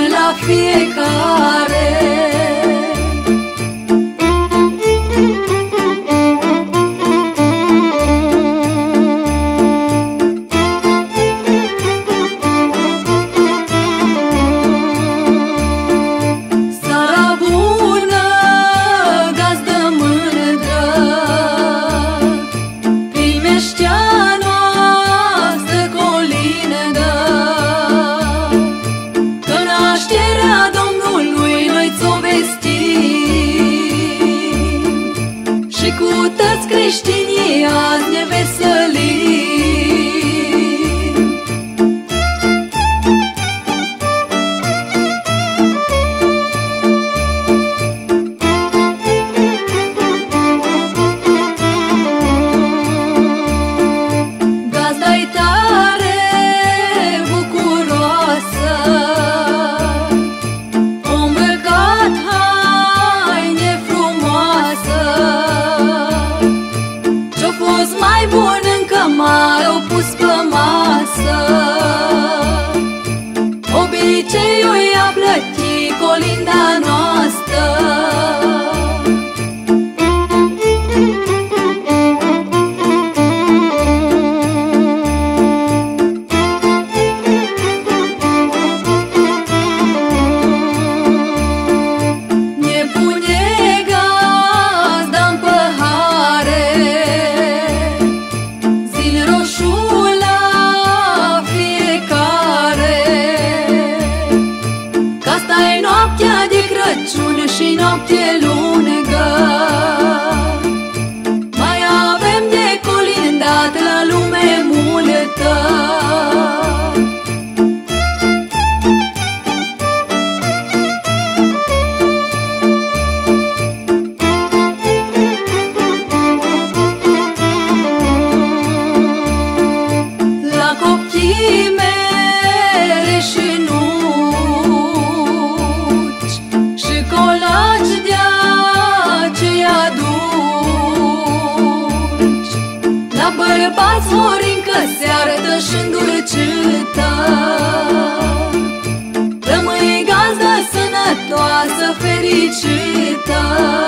la fiecare. Seara bună, gazdă mândră, primește-a noastră colindă, că nașterea Domnului noi ți-o vestim, și cu toți creștinii azi ne veselim. Gazda-i tare bucuroasă, o îmbrăcat haine frumoasă, ce-o fost mai bun încă mai o pus pe masă. Obiceiul i-a plătit colinda noastră. Asta-i noaptea de Crăciun și noapte lungă, mai avem de colindat la lume multă. La copiii mere și nuci și colaci de-aceia dulci, la bărbați Horincă se arătă și îndulcită. Rămâi gazdă sănătoasă, fericită.